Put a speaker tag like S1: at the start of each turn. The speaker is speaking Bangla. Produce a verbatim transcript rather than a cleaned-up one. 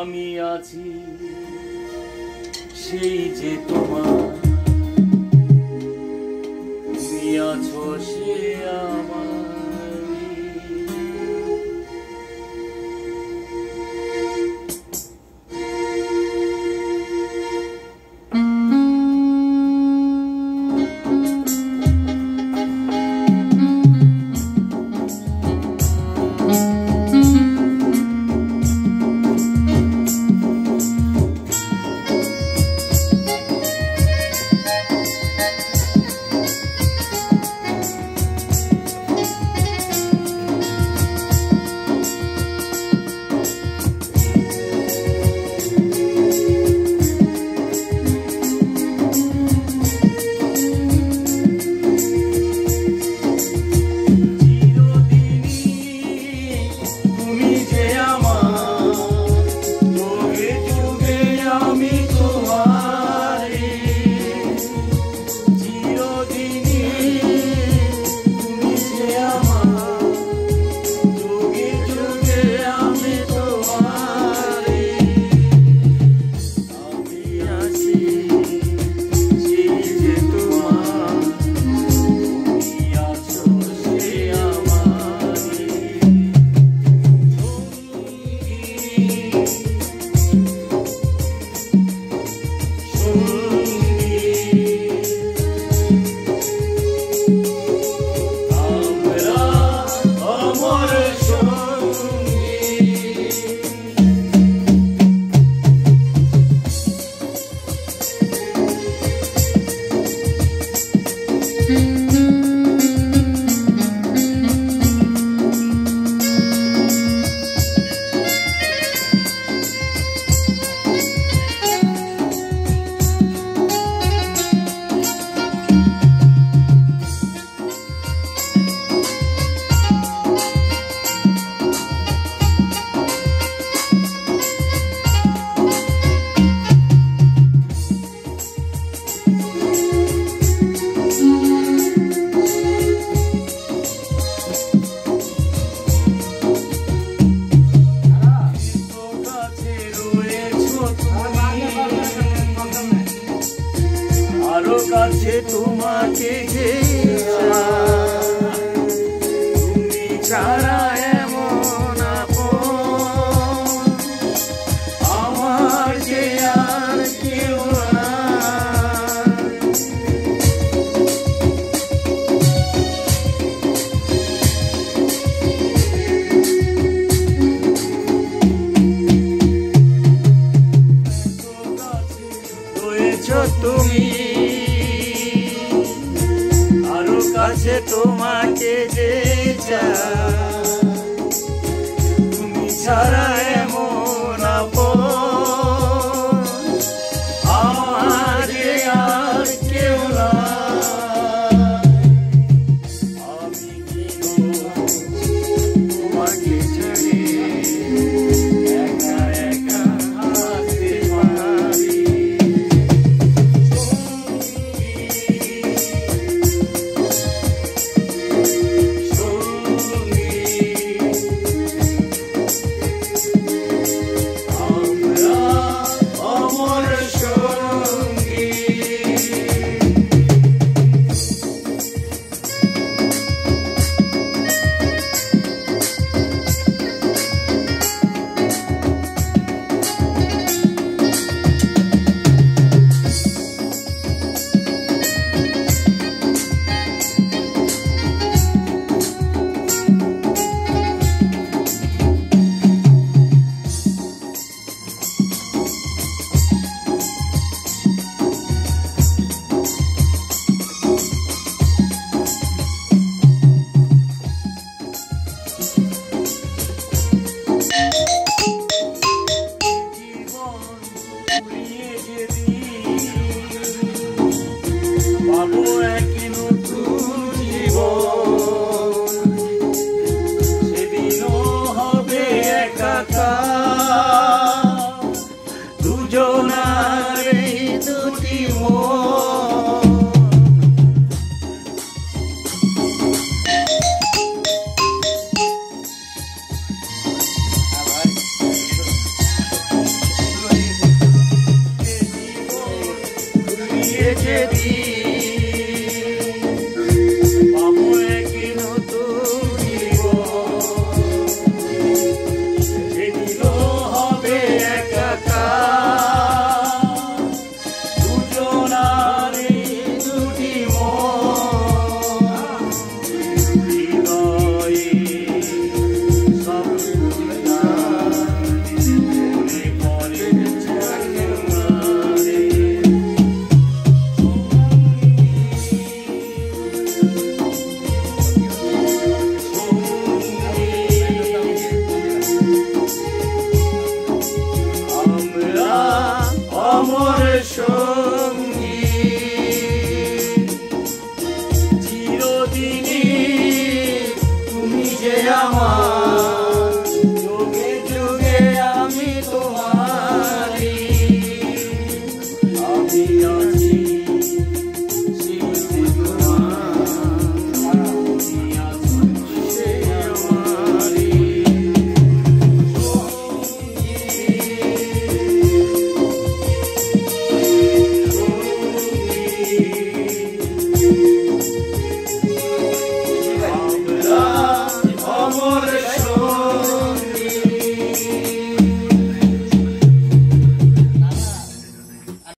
S1: আমি আছি সেই যে তোমার তুমি আছো সে আমার কাছে তোমাকে যে তুমি ছাড়া এমন আপন আমার যে আর কেউ তুমি কাছে তোমাকে যে তুমি ছাড়া এমন আপন আমার আর কেউ আমি কি তোমাকে ছেড়ে একা একা হাসতে পারি পাবো এক নতুন জীবন সেদিনও হবে একাকার দুজনার এই দুটি মন সেদিন পাবো এক নতুন জীবন, সেদিন হবে একাকার দুজনার দুটি মন, হৃদয়ে সব মনে পড়ে আমরা অমর